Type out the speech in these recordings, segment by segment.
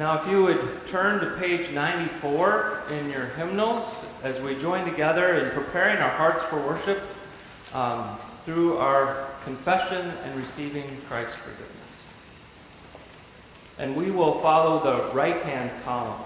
Now, if you would turn to page 94 in your hymnals as we join together in preparing our hearts for worship through our confession and receiving Christ's forgiveness. And we will follow the right-hand column.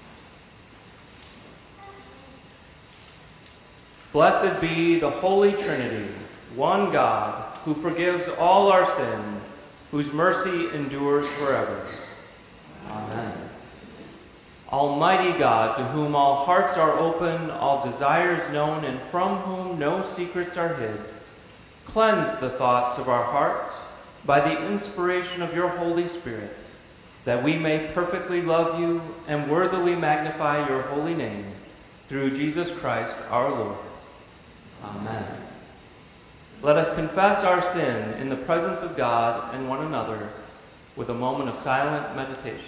Blessed be the Holy Trinity, one God, who forgives all our sin, whose mercy endures forever. Amen. Almighty God, to whom all hearts are open, all desires known, and from whom no secrets are hid, cleanse the thoughts of our hearts by the inspiration of your Holy Spirit, that we may perfectly love you and worthily magnify your holy name, through Jesus Christ our Lord. Amen. Let us confess our sin in the presence of God and one another with a moment of silent meditation.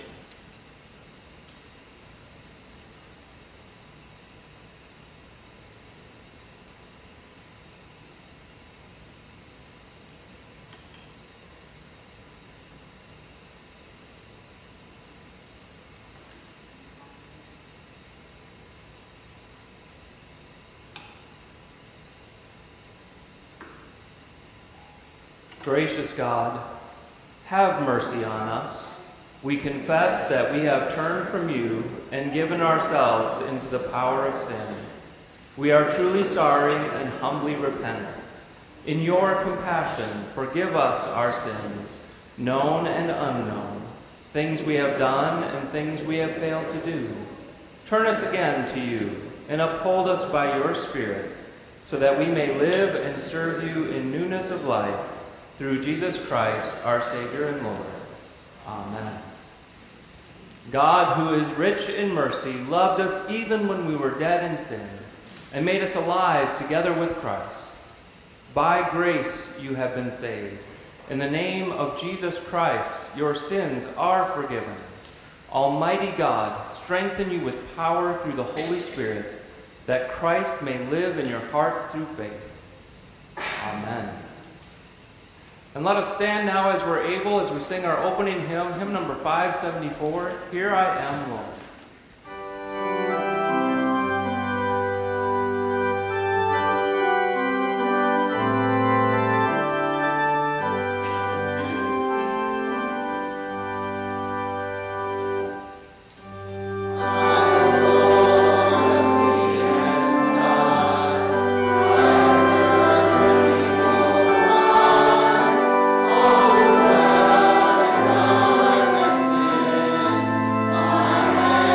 Gracious God, have mercy on us. We confess that we have turned from you and given ourselves into the power of sin. We are truly sorry and humbly repent. In your compassion, forgive us our sins, known and unknown, things we have done and things we have failed to do. Turn us again to you and uphold us by your Spirit, so that we may live and serve you in newness of life, through Jesus Christ, our Savior and Lord. Amen. God, who is rich in mercy, loved us even when we were dead in sin, and made us alive together with Christ. By grace you have been saved. In the name of Jesus Christ, your sins are forgiven. Almighty God, strengthen you with power through the Holy Spirit, that Christ may live in your hearts through faith. Amen. And let us stand now as we're able, as we sing our opening hymn, hymn number 574, Here I Am, Lord. I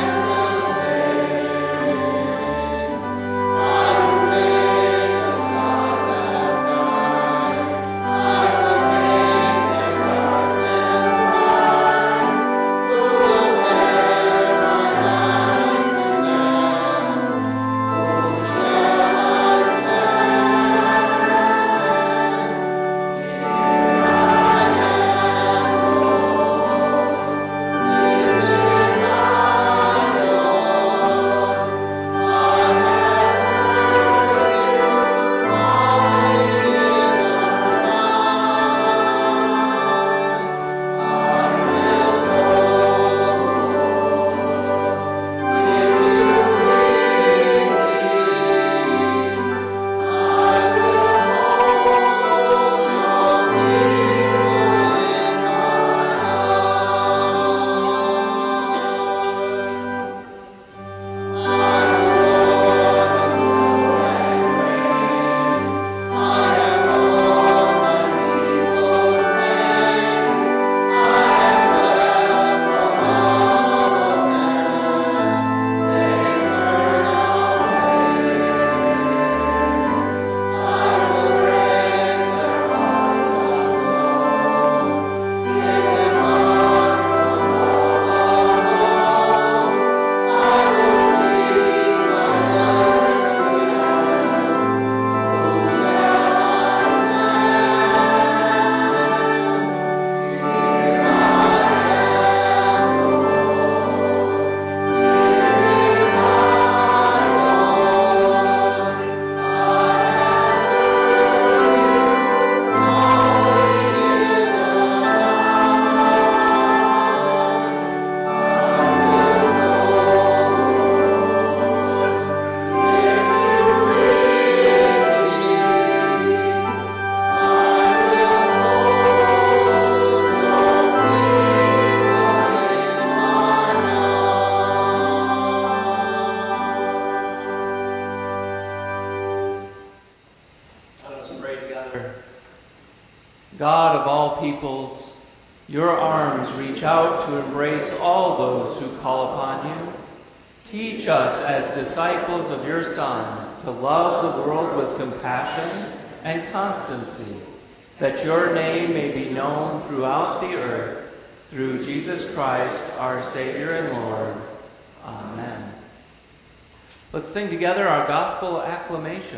peoples. Your arms reach out to embrace all those who call upon you. Teach us as disciples of your Son to love the world with compassion and constancy, that your name may be known throughout the earth, through Jesus Christ, our Savior and Lord. Amen. Let's sing together our gospel acclamation.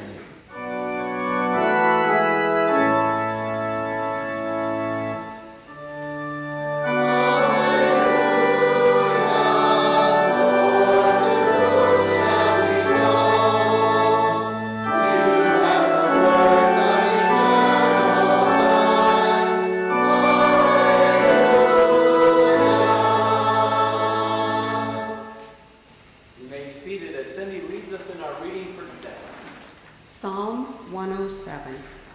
Psalm 107.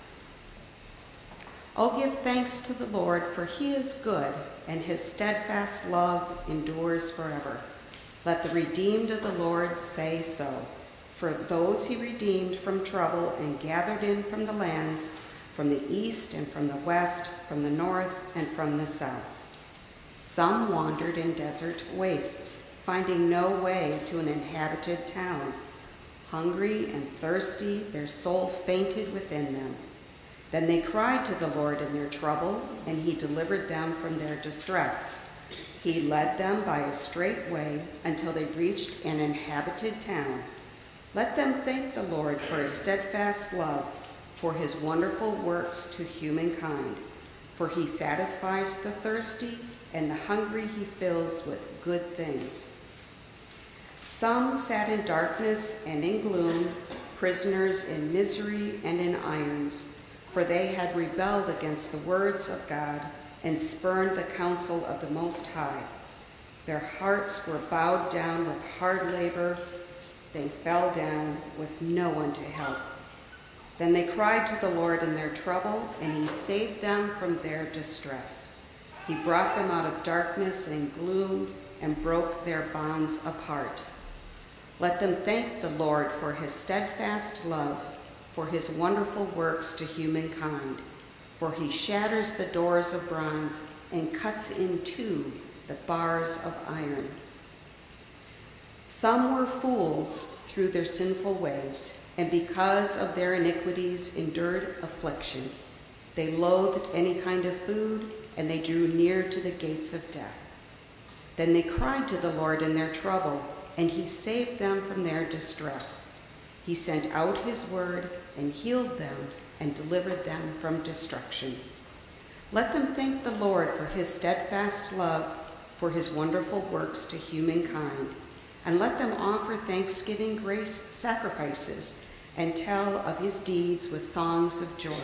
Oh, give thanks to the Lord, for he is good, and his steadfast love endures forever. Let the redeemed of the Lord say so. For those he redeemed from trouble and gathered in from the lands, from the east and from the west, from the north and from the south. Some wandered in desert wastes, finding no way to an inhabited town. Hungry and thirsty, their soul fainted within them. Then they cried to the Lord in their trouble, and he delivered them from their distress. He led them by a straight way until they reached an inhabited town. Let them thank the Lord for his steadfast love, for his wonderful works to humankind. For he satisfies the thirsty, and the hungry he fills with good things. Some sat in darkness and in gloom, prisoners in misery and in irons, for they had rebelled against the words of God and spurned the counsel of the Most High. Their hearts were bowed down with hard labor. They fell down with no one to help. Then they cried to the Lord in their trouble, and he saved them from their distress. He brought them out of darkness and gloom and broke their bonds apart. Let them thank the Lord for his steadfast love, for his wonderful works to humankind. For he shatters the doors of bronze and cuts in two the bars of iron. Some were fools through their sinful ways, and because of their iniquities endured affliction. They loathed any kind of food, and they drew near to the gates of death. Then they cried to the Lord in their trouble, and he saved them from their distress. He sent out his word and healed them and delivered them from destruction. Let them thank the Lord for his steadfast love, for his wonderful works to humankind, and let them offer thanksgiving grace sacrifices and tell of his deeds with songs of joy.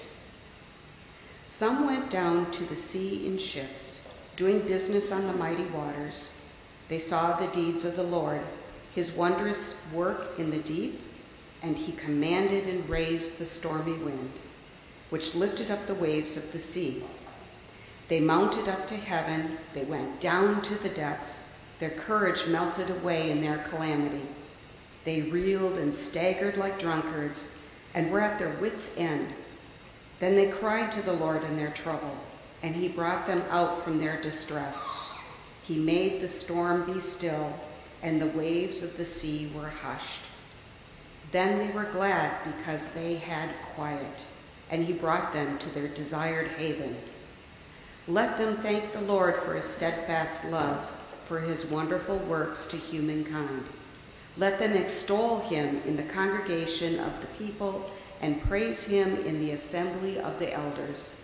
Some went down to the sea in ships, doing business on the mighty waters. They saw the deeds of the Lord, his wondrous work in the deep, and he commanded and raised the stormy wind, which lifted up the waves of the sea. They mounted up to heaven, they went down to the depths, their courage melted away in their calamity. They reeled and staggered like drunkards, and were at their wits' end. Then they cried to the Lord in their trouble, and he brought them out from their distress. He made the storm be still, and the waves of the sea were hushed. Then they were glad because they had quiet, and he brought them to their desired haven. Let them thank the Lord for his steadfast love, for his wonderful works to humankind. Let them extol him in the congregation of the people and praise him in the assembly of the elders.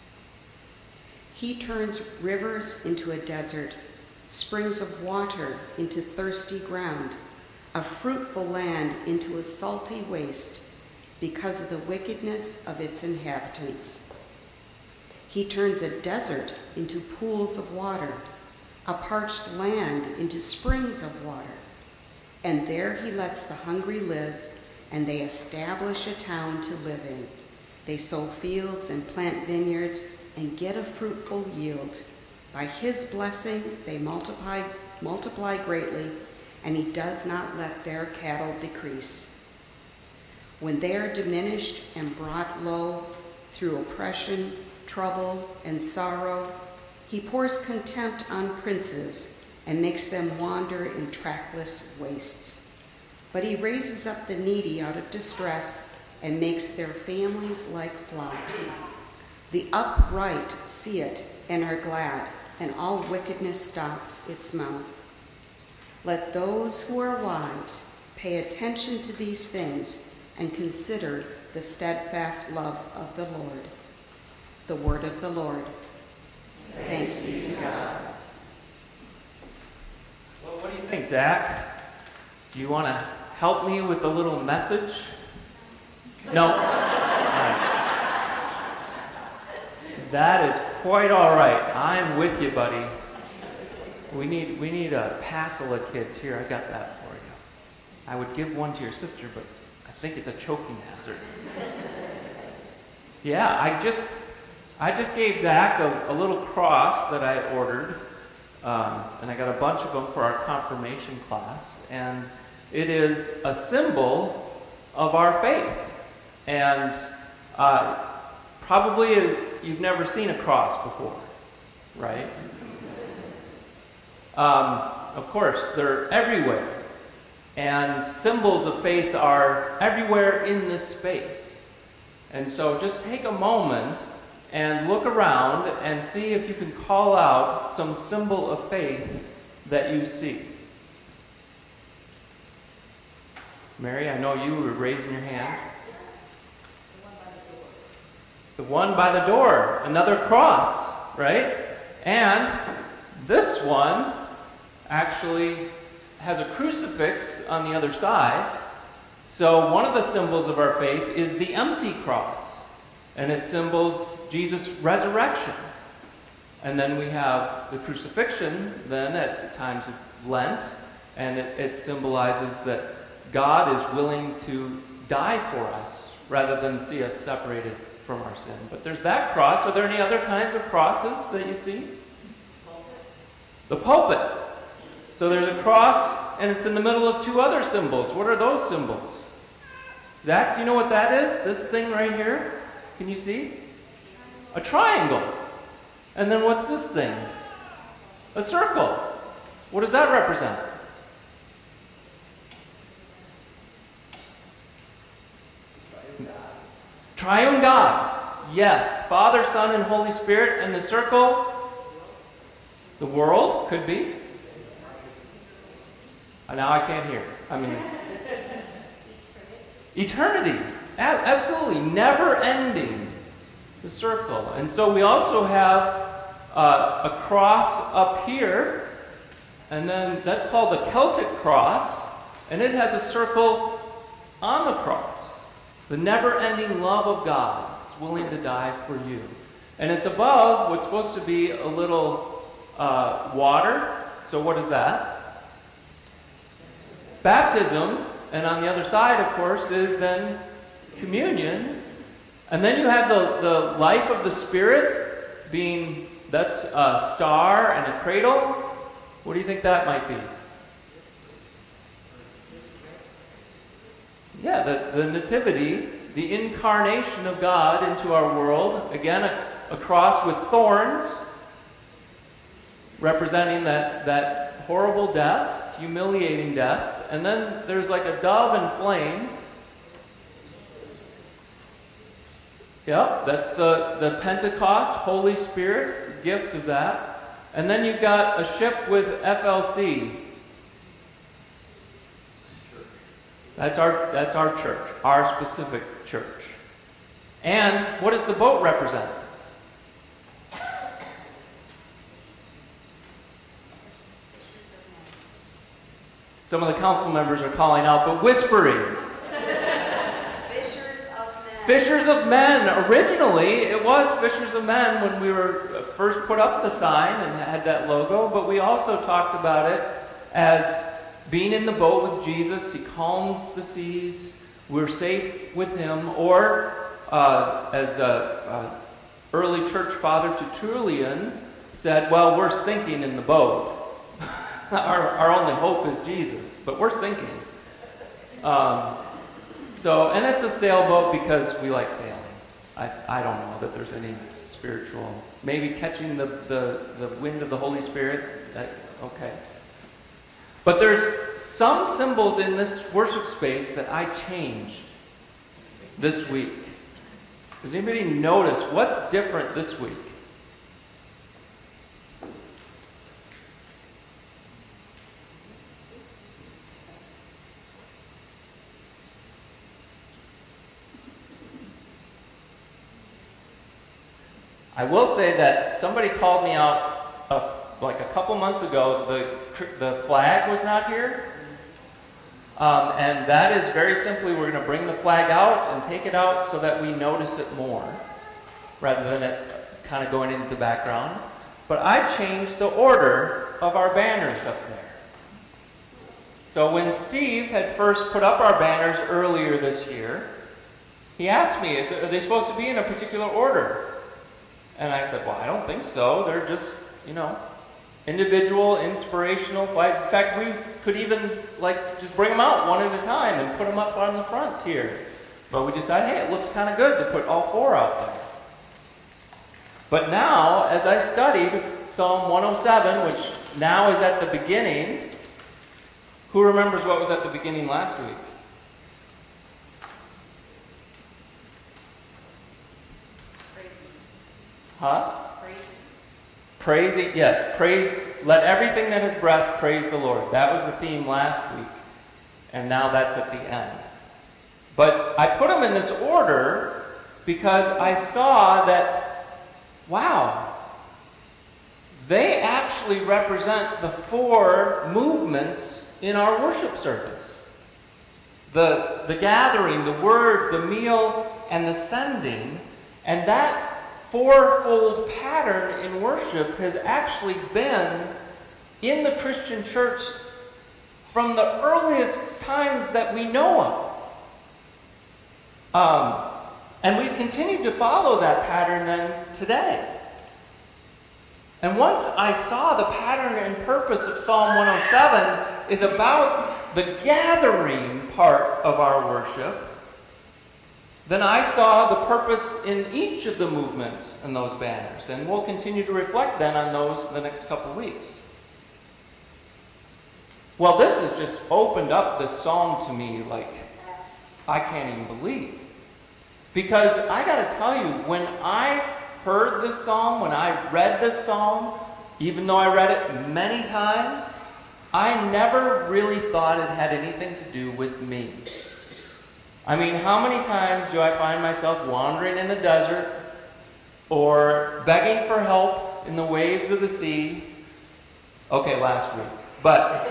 He turns rivers into a desert, springs of water into thirsty ground, a fruitful land into a salty waste, because of the wickedness of its inhabitants. He turns a desert into pools of water, a parched land into springs of water. And there he lets the hungry live, and they establish a town to live in. They sow fields and plant vineyards and get a fruitful yield. By his blessing they multiply greatly, and he does not let their cattle decrease. When they are diminished and brought low through oppression, trouble, and sorrow. He pours contempt on princes and makes them wander in trackless wastes. But he raises up the needy out of distress and makes their families like flocks. The upright see it and are glad, and all wickedness stops its mouth. Let those who are wise pay attention to these things and consider the steadfast love of the Lord. The word of the Lord. Thanks be to God. Well, what do you think, Zach? Do you want to help me with a little message? No? All right. That is quite all right. I'm with you, buddy. We need a passel of kids here. I got that for you. I would give one to your sister, but I think it's a choking hazard. Yeah, I just gave Zach a little cross that I ordered, and I got a bunch of them for our confirmation class, and it is a symbol of our faith. And probably you've never seen a cross before, right? Of course, they're everywhere. And symbols of faith are everywhere in this space. And so just take a moment and look around and see if you can call out some symbol of faith that you see. Mary, I know you were raising your hand. The one by the door, another cross, right? And this one actually has a crucifix on the other side. So one of the symbols of our faith is the empty cross, and it symbols Jesus' resurrection. And then we have the crucifixion then at times of Lent, and it symbolizes that God is willing to die for us rather than see us separated from our sin. But there's that cross. Are there any other kinds of crosses that you see? The pulpit. So there's a cross, and it's in the middle of two other symbols. What are those symbols? Zach, do you know what that is? This thing right here? Can you see? A triangle. And then what's this thing? A circle. What does that represent? Triune God. Yes. Father, Son, and Holy Spirit. And the circle? The world? Could be. Now I can't hear. I mean, eternity. Absolutely. Never ending. The circle. And so we also have a cross up here. And then that's called the Celtic cross. And it has a circle on the cross. The never-ending love of God. It's willing to die for you. And it's above what's supposed to be a little water. So what is that? Baptism. And on the other side, of course, is then communion. And then you have the life of the Spirit being, that's a star and a cradle. What do you think that might be? Yeah, the nativity, the incarnation of God into our world. Again, a cross with thorns, representing that horrible death, humiliating death. And then there's like a dove in flames. Yep, that's the Pentecost, Holy Spirit, gift of that. And then you've got a ship with FLC. That's our church, our specific church. And what does the boat represent? Some of the council members are calling out, but whispering. Fishers of men. Fishers of men. Originally, it was Fishers of Men when we were first put up the sign and had that logo, but we also talked about it as being in the boat with Jesus. He calms the seas. We're safe with him. Or, as early church father Tertullian said, well, we're sinking in the boat. Our only hope is Jesus, but we're sinking. And it's a sailboat because we like sailing. I don't know that there's any spiritual. Maybe catching the wind of the Holy Spirit. Okay. But there's some symbols in this worship space that I changed this week. Does anybody notice what's different this week? I will say that somebody called me out like a couple months ago. The flag was not here. And that is very simply, we're going to bring the flag out and take it out so that we notice it more, rather than it kind of going into the background. But I changed the order of our banners up there. So when Steve had first put up our banners earlier this year, he asked me, are they supposed to be in a particular order? And I said, well, I don't think so. They're just, individual, inspirational flag. In fact, we could even just bring them out one at a time and put them up on the front here. But we decided, hey, it looks kind of good to put all four out there. But now, as I studied Psalm 107, which now is at the beginning, who remembers what was at the beginning last week? Huh? Praising, yes. Praise, let everything that has breath praise the Lord. That was the theme last week. And now that's at the end. But I put them in this order because I saw that, wow, they actually represent the four movements in our worship service. The gathering, the word, the meal, and the sending. And that fourfold pattern in worship has actually been in the Christian church from the earliest times that we know of. And we've continued to follow that pattern then today. And once I saw the pattern and purpose of Psalm 107 is about the gathering part of our worship, then I saw the purpose in each of the movements in those banners. And we'll continue to reflect then on those the next couple weeks. Well, this has just opened up this psalm to me like I can't even believe. Because I got to tell you, when I heard this psalm, when I read this psalm, even though I read it many times, I never really thought it had anything to do with me. I mean, how many times do I find myself wandering in the desert or begging for help in the waves of the sea? Okay, last week. But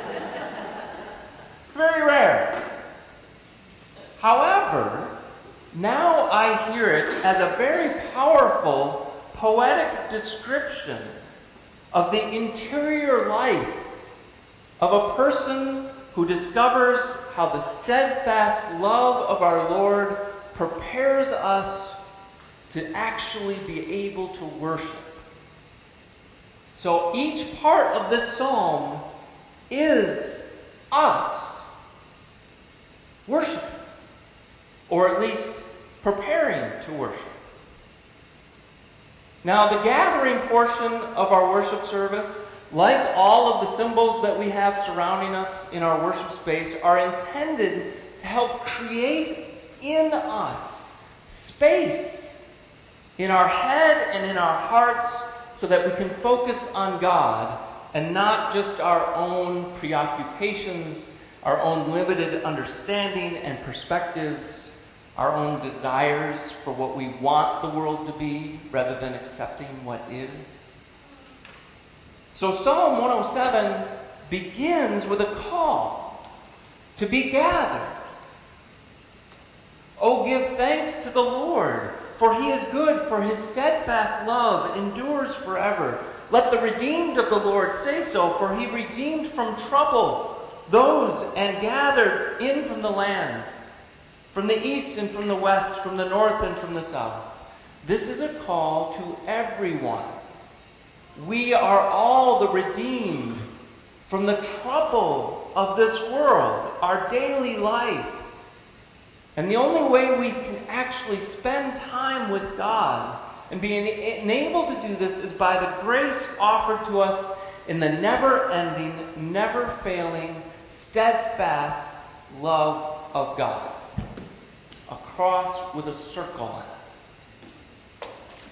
very rare. However, now I hear it as a very powerful, poetic description of the interior life of a person who discovers how the steadfast love of our Lord prepares us to actually be able to worship. So each part of this psalm is us worshiping, or at least preparing to worship. Now, the gathering portion of our worship service, like all of the symbols that we have surrounding us in our worship space, are intended to help create in us space in our head and in our hearts so that we can focus on God and not just our own preoccupations, our own limited understanding and perspectives, our own desires for what we want the world to be rather than accepting what is. So Psalm 107 begins with a call to be gathered. Oh, give thanks to the Lord, for he is good, for his steadfast love endures forever. Let the redeemed of the Lord say so, for he redeemed from trouble those and gathered in from the lands, from the east and from the west, from the north and from the south. This is a call to everyone. We are all the redeemed from the trouble of this world, our daily life. And the only way we can actually spend time with God And being enabled to do this is by the grace offered to us in the never-ending, never-failing, steadfast love of God. A cross with a circle on it.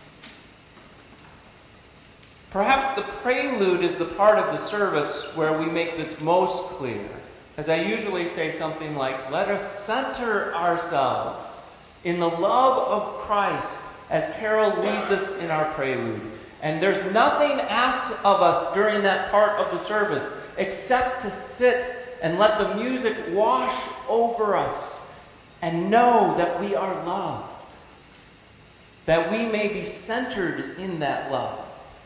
Perhaps the prelude is the part of the service where we make this most clear. As I usually say something like, let us center ourselves in the love of Christ as Carol leads us in our prelude. And there's nothing asked of us during that part of the service except to sit and let the music wash over us and know that we are loved, that we may be centered in that love.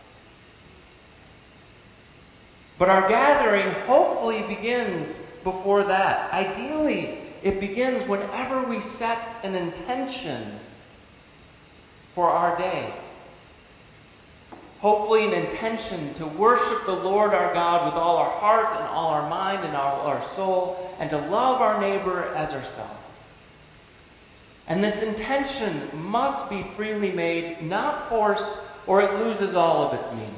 But our gathering hopefully begins before that. Ideally, it begins whenever we set an intention for our day. Hopefully an intention to worship the Lord our God with all our heart and all our mind and all our soul, and to love our neighbor as ourselves. And this intention must be freely made, not forced, or it loses all of its meaning.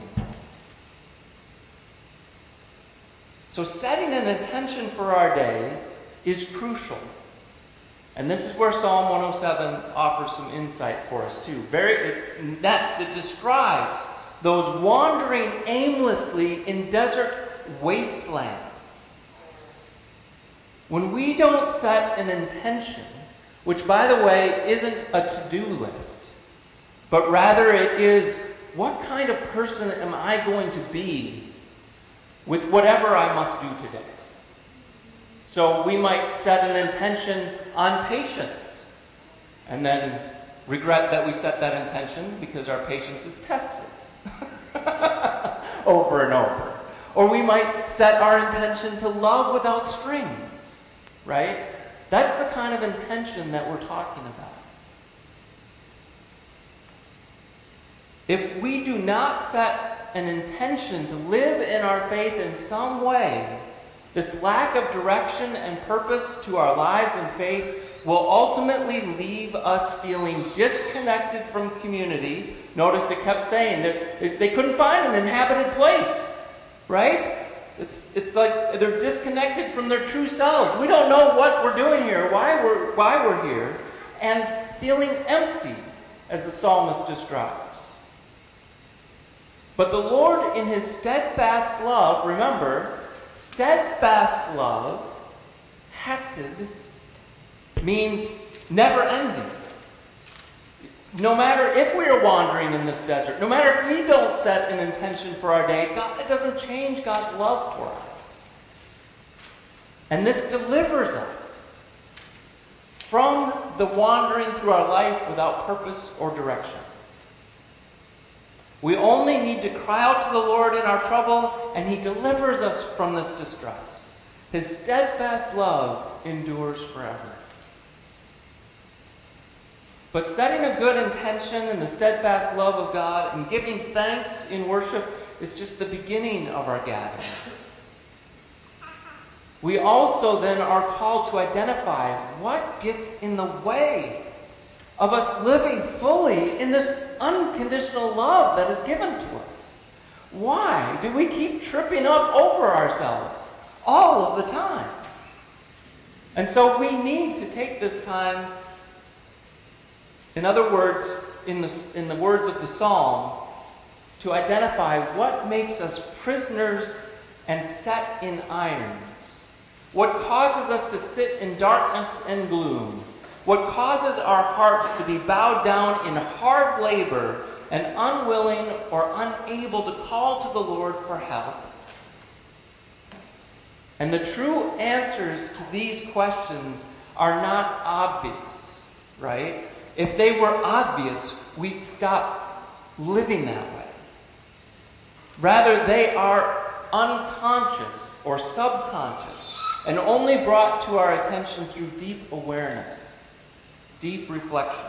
So setting an intention for our day is crucial. And this is where Psalm 107 offers some insight for us too. Next, it describes those wandering aimlessly in desert wastelands. When we don't set an intention, which by the way isn't a to-do list, but rather it is, what kind of person am I going to be with whatever I must do today? So we might set an intention on patience and then regret that we set that intention because our patience is tested over and over. Or we might set our intention to love without strings, right? That's the kind of intention that we're talking about. If we do not set an intention to live in our faith in some way, this lack of direction and purpose to our lives and faith will ultimately leave us feeling disconnected from community. Notice it kept saying that they couldn't find an inhabited place, right? It's like they're disconnected from their true selves. We don't know what we're doing here, why we're here, and feeling empty, as the psalmist describes. But the Lord, in his steadfast love, remember, steadfast love, hesed, means never ending. No matter if we are wandering in this desert, no matter if we don't set an intention for our day, it doesn't change God's love for us. And this delivers us from the wandering through our life without purpose or direction. We only need to cry out to the Lord in our trouble, and he delivers us from this distress. His steadfast love endures forever. But setting a good intention in the steadfast love of God and giving thanks in worship is just the beginning of our gathering. We also then are called to identify what gets in the way of us living fully in this unconditional love that is given to us. Why do we keep tripping up over ourselves all of the time? And so we need to take this time, in other words, in the words of the psalm, to identify what makes us prisoners and set in irons, what causes us to sit in darkness and gloom, what causes our hearts to be bowed down in hard labor and unwilling or unable to call to the Lord for help. And the true answers to these questions are not obvious, right? If they were obvious, we'd stop living that way. Rather, they are unconscious or subconscious and only brought to our attention through deep awareness, deep reflection.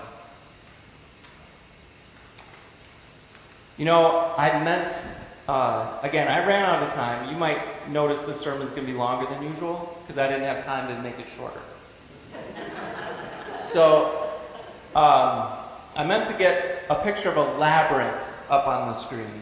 You know, again, I ran out of time. You might notice this sermon's going to be longer than usual because I didn't have time to make it shorter. So, I meant to get a picture of a labyrinth up on the screen.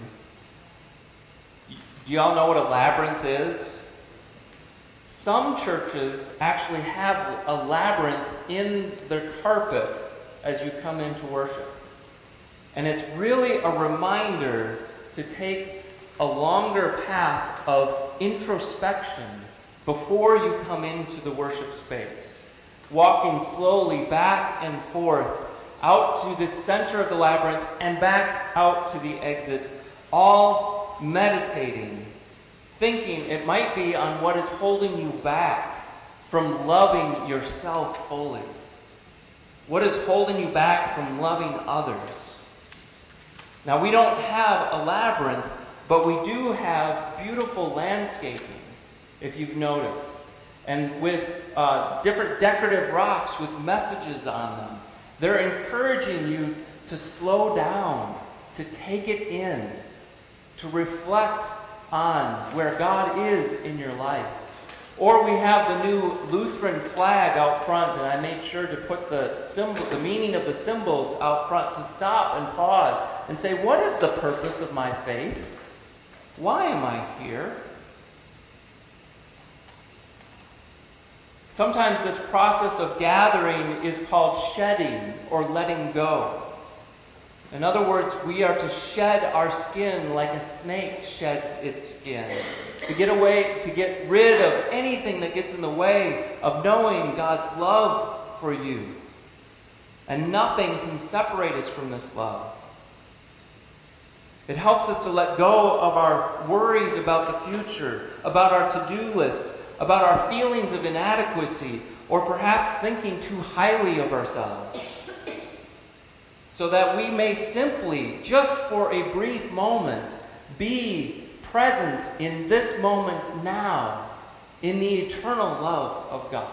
Do y'all know what a labyrinth is? Some churches actually have a labyrinth in their carpet as you come into worship. And it's really a reminder to take a longer path of introspection before you come into the worship space. Walking slowly back and forth out to the center of the labyrinth and back out to the exit, all meditating, thinking it might be on what is holding you back from loving yourself fully. What is holding you back from loving others? Now, we don't have a labyrinth, but we do have beautiful landscaping, if you've noticed, and with different decorative rocks with messages on them. They're encouraging you to slow down, to take it in, to reflect on where God is in your life. Or we have the new Lutheran flag out front, and I made sure to put the meaning of the symbols out front to stop and pause and say, what is the purpose of my faith? Why am I here? Sometimes this process of gathering is called shedding or letting go. In other words, we are to shed our skin like a snake sheds its skin. To get rid of anything that gets in the way of knowing God's love for you. And nothing can separate us from this love. It helps us to let go of our worries about the future, about our to-do list, about our feelings of inadequacy, or perhaps thinking too highly of ourselves. So that we may simply, just for a brief moment, be present in this moment now, in the eternal love of God.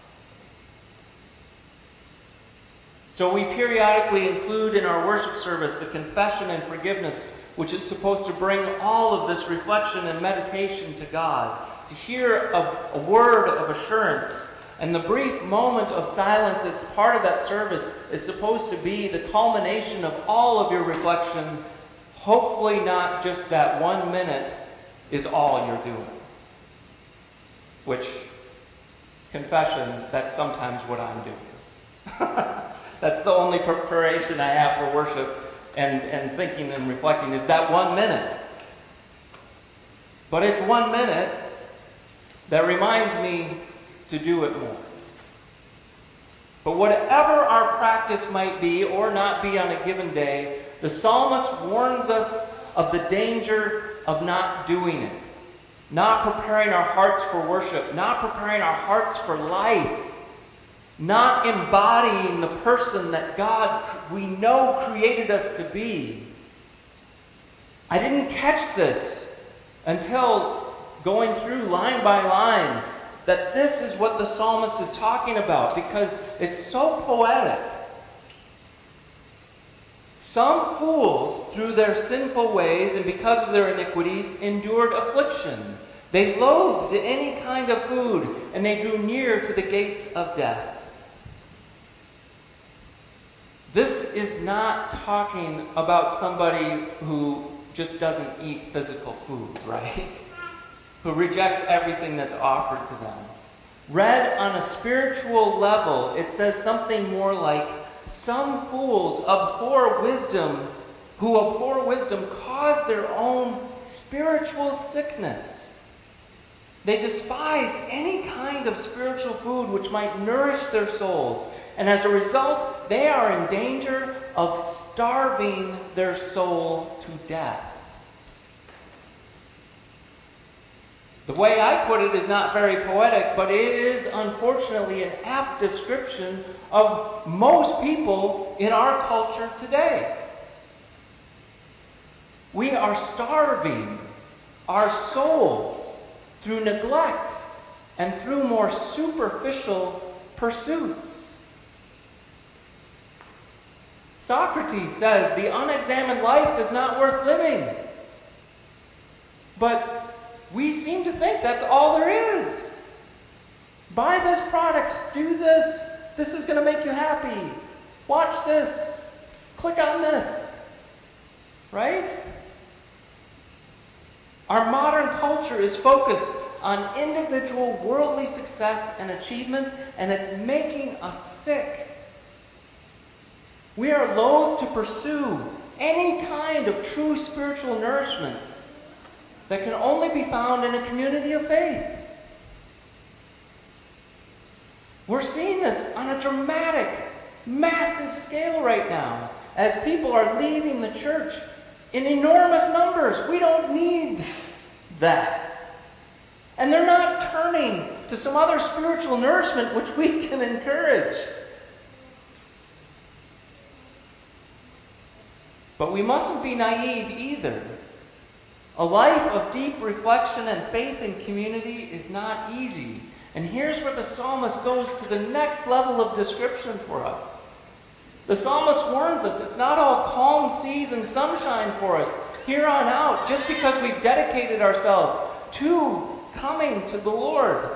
So we periodically include in our worship service the confession and forgiveness, which is supposed to bring all of this reflection and meditation to God, to hear a word of assurance. And the brief moment of silence that's part of that service is supposed to be the culmination of all of your reflection. Hopefully not just that 1 minute is all you're doing. Which, confession, that's sometimes what I'm doing. That's the only preparation I have for worship and thinking and reflecting is that 1 minute. But it's 1 minute that reminds me to do it more. But whatever our practice might be or not be on a given day, the psalmist warns us of the danger of not doing it. Not preparing our hearts for worship, not preparing our hearts for life, not embodying the person that God, we know, created us to be. I didn't catch this until going through line by line that this is what the psalmist is talking about because it's so poetic. Some fools, through their sinful ways and because of their iniquities, endured affliction. They loathed any kind of food, and they drew near to the gates of death. This is not talking about somebody who just doesn't eat physical food, right? Who rejects everything that's offered to them. Read on a spiritual level, it says something more like, some fools abhor wisdom, who abhor wisdom cause their own spiritual sickness. They despise any kind of spiritual food which might nourish their souls, and as a result, they are in danger of starving their soul to death. The way I put it is not very poetic, but it is unfortunately an apt description of most people in our culture today. We are starving our souls through neglect and through more superficial pursuits. Socrates says the unexamined life is not worth living. But we seem to think that's all there is. Buy this product, do this, this is going to make you happy. Watch this. Click on this, right? Our modern culture is focused on individual worldly success and achievement, and it's making us sick. We are loath to pursue any kind of true spiritual nourishment that can only be found in a community of faith. We're seeing this on a dramatic, massive scale right now as people are leaving the church in enormous numbers. We don't need that. And they're not turning to some other spiritual nourishment which we can encourage. But we mustn't be naive either. A life of deep reflection and faith in community is not easy. And here's where the psalmist goes to the next level of description for us. The psalmist warns us it's not all calm seas and sunshine for us here on out, just because we've dedicated ourselves to coming to the Lord.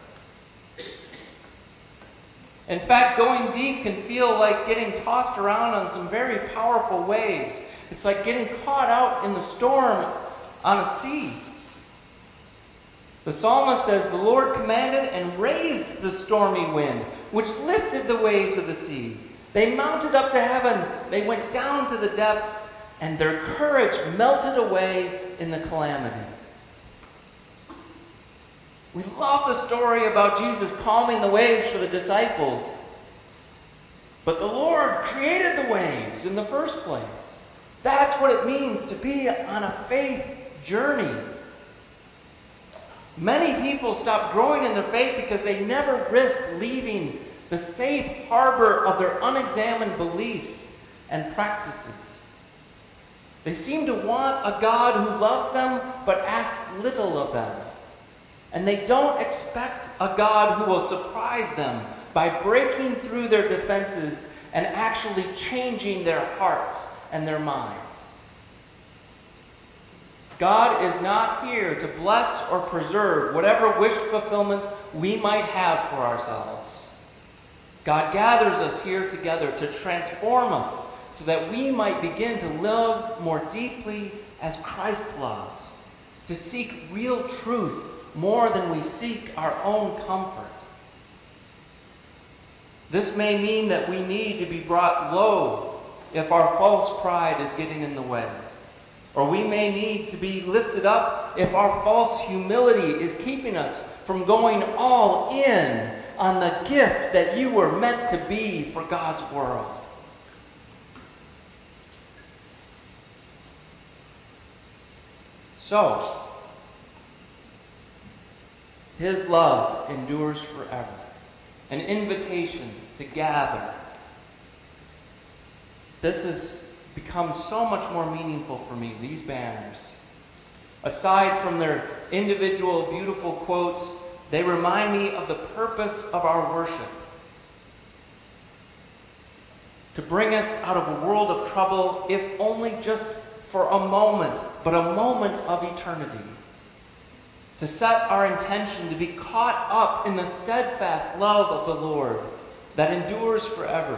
In fact, going deep can feel like getting tossed around on some very powerful waves. It's like getting caught out in the storm on a sea. The psalmist says, "The Lord commanded and raised the stormy wind, which lifted the waves of the sea. They mounted up to heaven, they went down to the depths, and their courage melted away in the calamity." We love the story about Jesus calming the waves for the disciples. But the Lord created the waves in the first place. That's what it means to be on a faith journey. Many people stop growing in their faith because they never risk leaving the safe harbor of their unexamined beliefs and practices. They seem to want a God who loves them but asks little of them. And they don't expect a God who will surprise them by breaking through their defenses and actually changing their hearts and their minds. God is not here to bless or preserve whatever wish fulfillment we might have for ourselves. God gathers us here together to transform us so that we might begin to live more deeply as Christ loves, to seek real truth more than we seek our own comfort. This may mean that we need to be brought low if our false pride is getting in the way. Or we may need to be lifted up if our false humility is keeping us from going all in on the gift that you were meant to be for God's world. So, His love endures forever. An invitation to gather. This has become so much more meaningful for me, these banners. Aside from their individual beautiful quotes, they remind me of the purpose of our worship. To bring us out of a world of trouble, if only just for a moment, but a moment of eternity. To set our intention to be caught up in the steadfast love of the Lord that endures forever.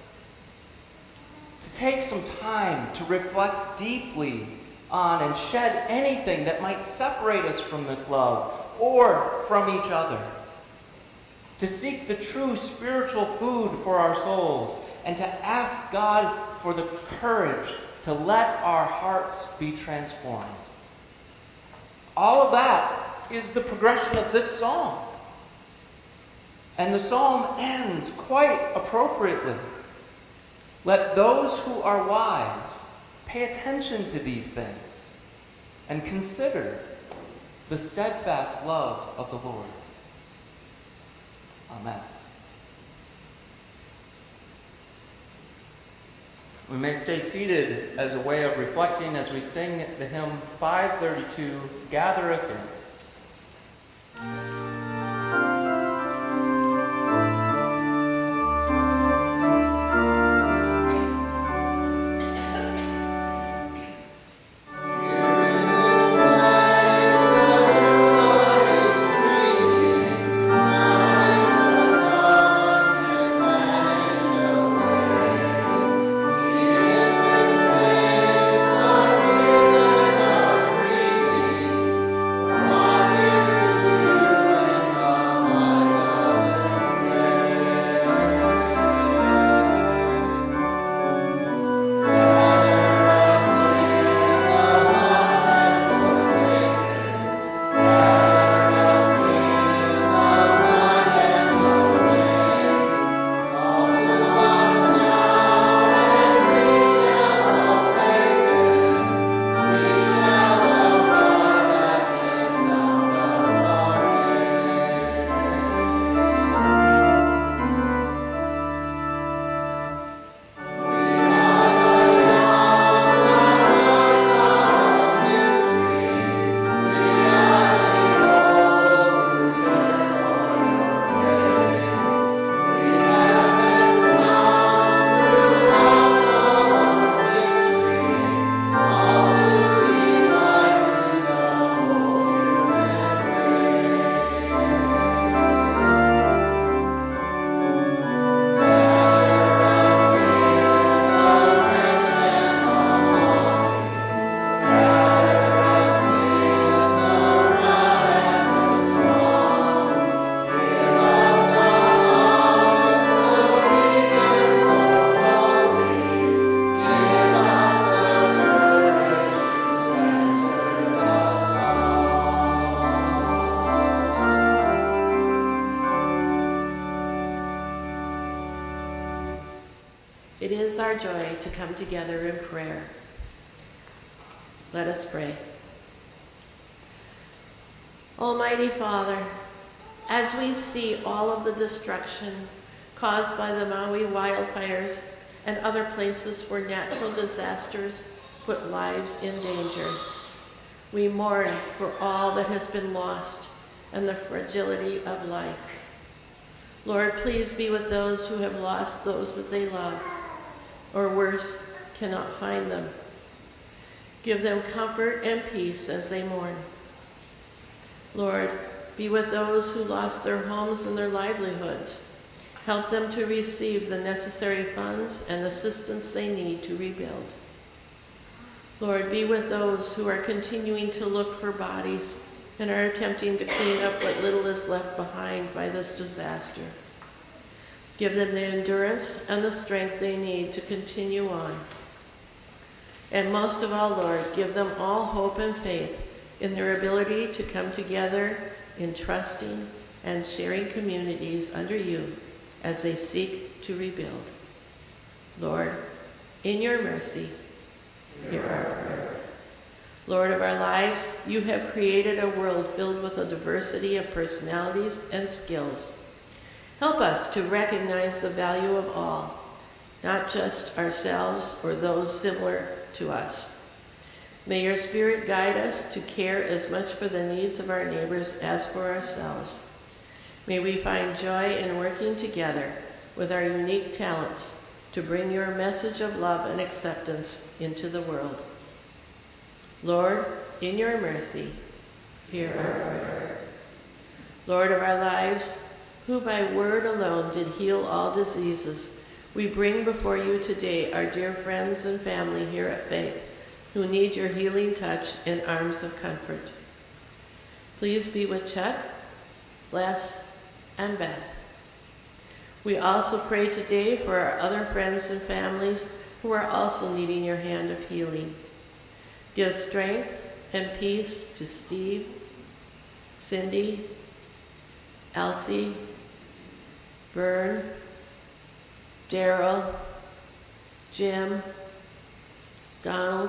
To take some time to reflect deeply on and shed anything that might separate us from this love or from each other. To seek the true spiritual food for our souls and to ask God for the courage to let our hearts be transformed. All of that is the progression of this psalm. And the psalm ends quite appropriately. Let those who are wise pay attention to these things and consider the steadfast love of the Lord. Amen. We may stay seated as a way of reflecting as we sing the hymn 532, Gather Us In. Yeah. is our joy to come together in prayer. Let us pray. Almighty Father, as we see all of the destruction caused by the Maui wildfires and other places where natural disasters put lives in danger, we mourn for all that has been lost and the fragility of life. Lord, please be with those who have lost those that they love, or worse, cannot find them. Give them comfort and peace as they mourn. Lord, be with those who lost their homes and their livelihoods. Help them to receive the necessary funds and assistance they need to rebuild. Lord, be with those who are continuing to look for bodies and are attempting to clean up what little is left behind by this disaster. Give them the endurance and the strength they need to continue on. And most of all, Lord, give them all hope and faith in their ability to come together in trusting and sharing communities under you as they seek to rebuild. Lord, in your mercy, hear our prayer. Lord of our lives, you have created a world filled with a diversity of personalities and skills. Help us to recognize the value of all, not just ourselves or those similar to us. May your Spirit guide us to care as much for the needs of our neighbors as for ourselves. May we find joy in working together with our unique talents to bring your message of love and acceptance into the world. Lord, in your mercy, hear our prayer. Lord of our lives, who by word alone did heal all diseases, we bring before you today our dear friends and family here at Faith who need your healing touch and arms of comfort. Please be with Chuck, Les, and Beth. We also pray today for our other friends and families who are also needing your hand of healing. Give strength and peace to Steve, Cindy, Elsie, Vern, Daryl, Jim, Donald,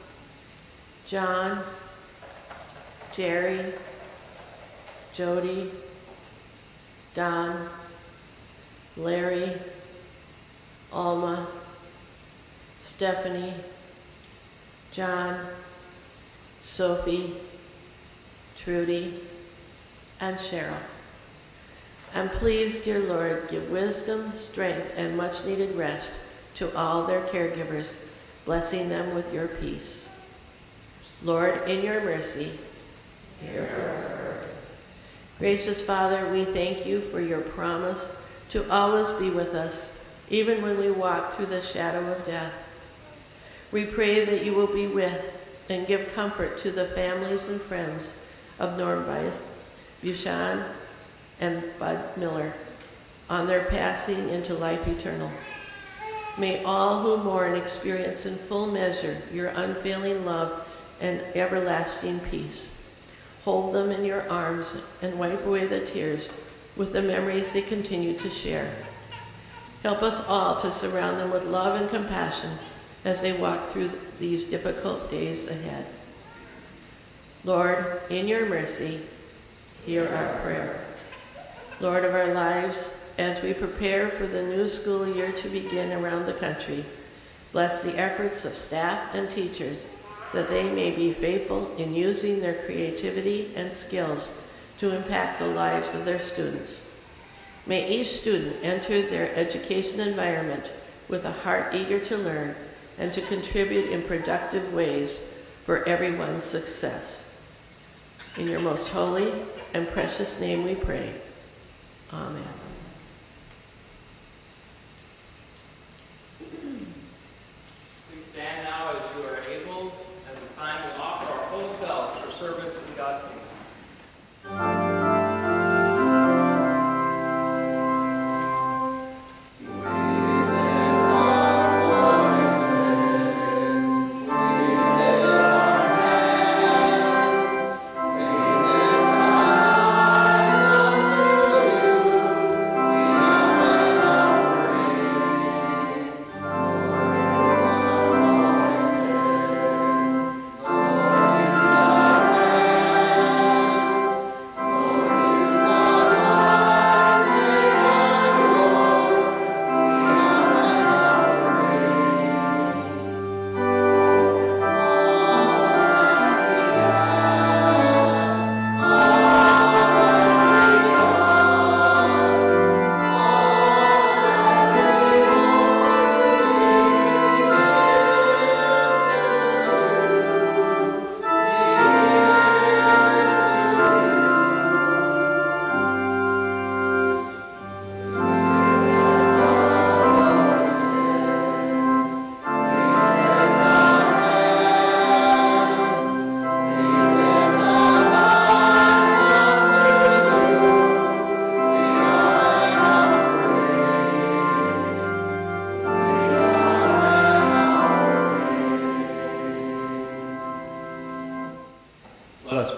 John, Jerry, Jody, Don, Larry, Alma, Stephanie, John, Sophie, Trudy, and Cheryl. And please, dear Lord, give wisdom, strength, and much needed rest to all their caregivers, blessing them with your peace. Lord, in your mercy, hear our prayer. Gracious Father, we thank you for your promise to always be with us, even when we walk through the shadow of death. We pray that you will be with and give comfort to the families and friends of Norm Bice, Bushan, and Bud Miller on their passing into life eternal. May all who mourn experience in full measure your unfailing love and everlasting peace. Hold them in your arms and wipe away the tears with the memories they continue to share. Help us all to surround them with love and compassion as they walk through these difficult days ahead. Lord, in your mercy, hear our prayer. Lord of our lives, as we prepare for the new school year to begin around the country, bless the efforts of staff and teachers that they may be faithful in using their creativity and skills to impact the lives of their students. May each student enter their education environment with a heart eager to learn and to contribute in productive ways for everyone's success. In your most holy and precious name we pray. Amen. Please stand now as you are able. As a sign, we offer our whole selves for service in God's kingdom. Lord,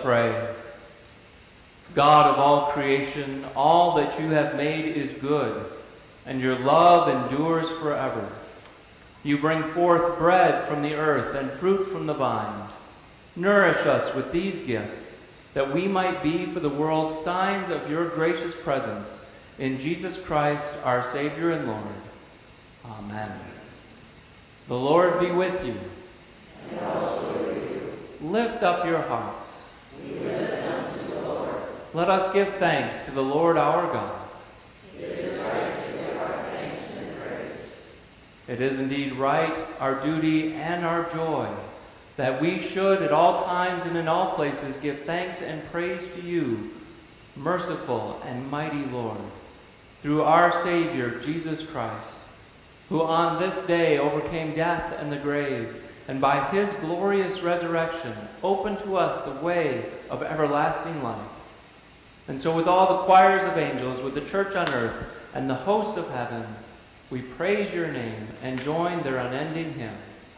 pray. God of all creation, all that you have made is good, and your love endures forever. You bring forth bread from the earth and fruit from the vine. Nourish us with these gifts, that we might be for the world signs of your gracious presence, in Jesus Christ, our Savior and Lord. Amen. The Lord be with you. And also with you. Lift up your hearts. We lift them to the Lord. Let us give thanks to the Lord our God. It is right to give our thanks and praise. It is indeed right, our duty and our joy, that we should at all times and in all places give thanks and praise to you, merciful and mighty Lord, through our Savior, Jesus Christ, who on this day overcame death and the grave, and by his glorious resurrection opened to us the way of everlasting life. And so with all the choirs of angels, with the church on earth, and the hosts of heaven, we praise your name and join their unending hymn.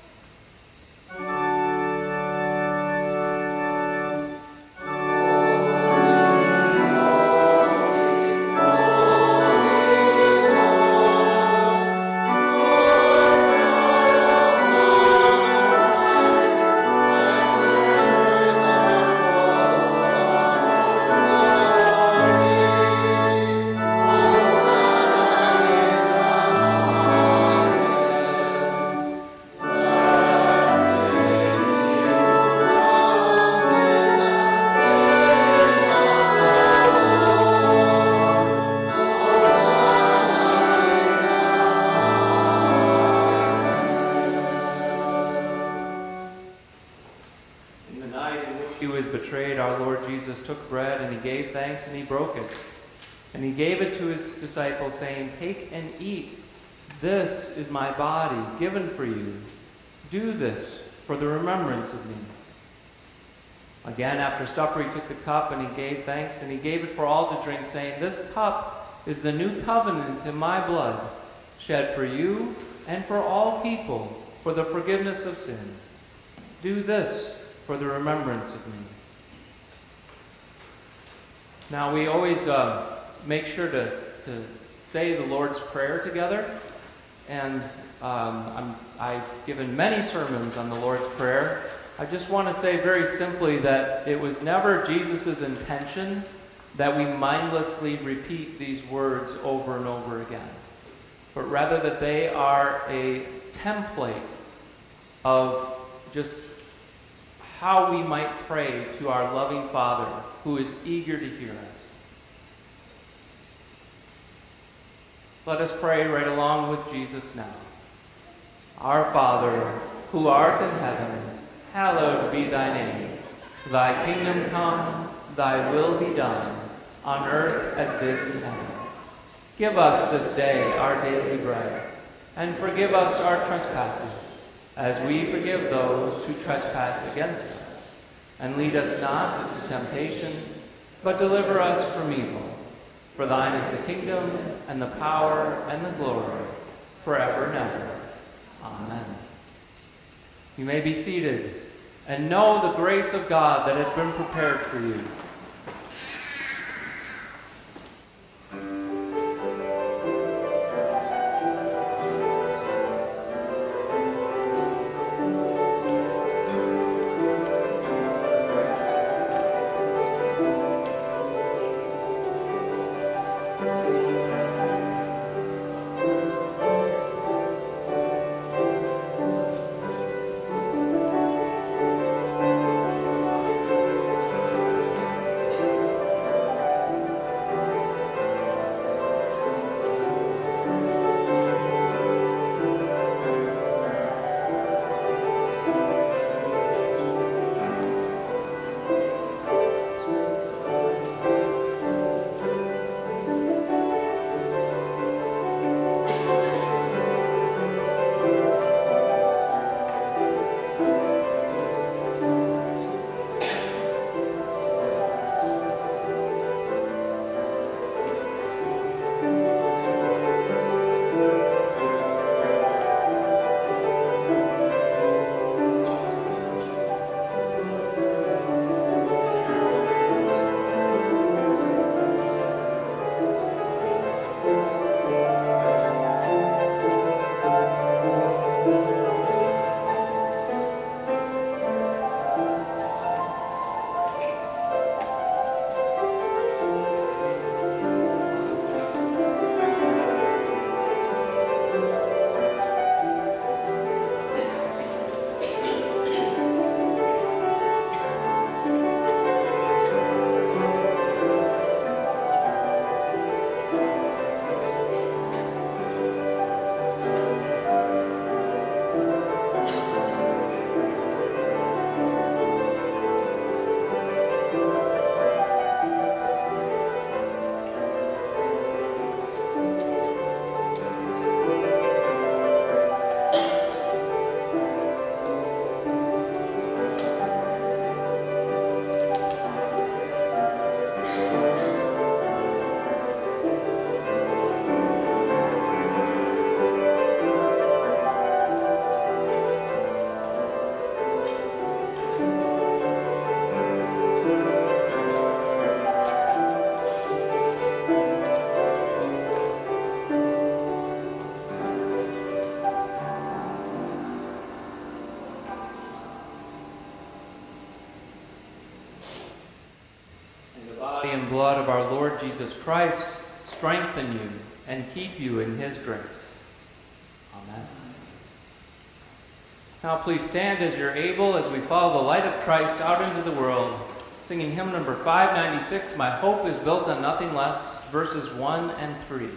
Took bread, and he gave thanks, and he broke it. And he gave it to his disciples, saying, "Take and eat. This is my body, given for you. Do this for the remembrance of me." Again, after supper, he took the cup, and he gave thanks, and he gave it for all to drink, saying, "This cup is the new covenant in my blood, shed for you and for all people for the forgiveness of sin. Do this for the remembrance of me." Now, we always make sure to say the Lord's Prayer together. And I've given many sermons on the Lord's Prayer. I just want to say very simply that it was never Jesus' intention that we mindlessly repeat these words over and over again, but rather that they are a template of just how we might pray to our loving Father, who is eager to hear us. Let us pray right along with Jesus now. Our Father, who art in heaven, hallowed be thy name. Thy kingdom come, thy will be done, on earth as it is in heaven. Give us this day our daily bread, and forgive us our trespasses, as we forgive those who trespass against us. And lead us not into temptation, but deliver us from evil. For thine is the kingdom, and the power, and the glory, forever and ever. Amen. You may be seated, and know the grace of God that has been prepared for you. May the body and blood of our Lord Jesus Christ strengthen you and keep you in his grace. Amen. Now please stand as you're able as we follow the light of Christ out into the world, singing hymn number 596, My Hope is Built on Nothing Less, verses 1 and 3.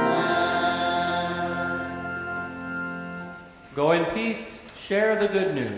Go in peace, share the good news.